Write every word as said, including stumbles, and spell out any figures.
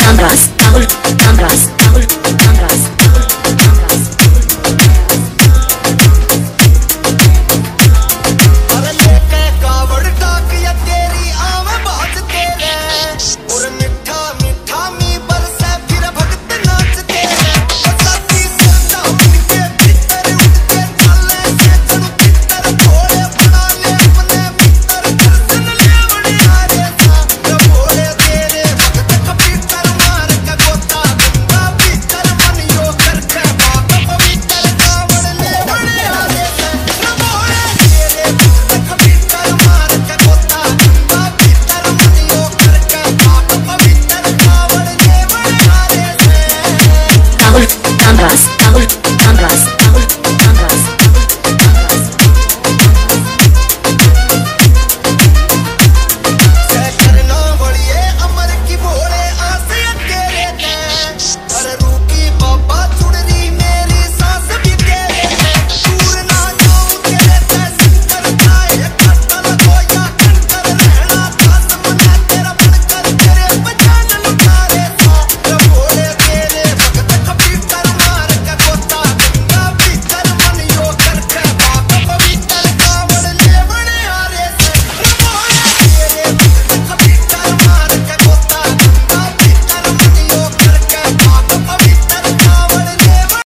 Ambras, Ambras, Ambras, Ambras, Ambras. अरे लेके कावड़ डाक या तेरी आव बाज तेरे और मिठा मिठा मी बरसे फिर भक्त नाच तेरे साथी सोचा उनके भीतर उठके चले से चढ़ भीतर भोले बना ले अपने भीतर दर्शन ले बड़ी आरे सा भोले तेरे भक्त कबीर मार के गोता गंगा भीतर मन यो करके बाप पवित्र कावड़ ले बड़ी आरे सा भोले तेरे भक्त कबीर मार के गोता गंगा भीतर मन यो करके बाप पवित्र कावड़ ले बड़ी आरे सा Ambras.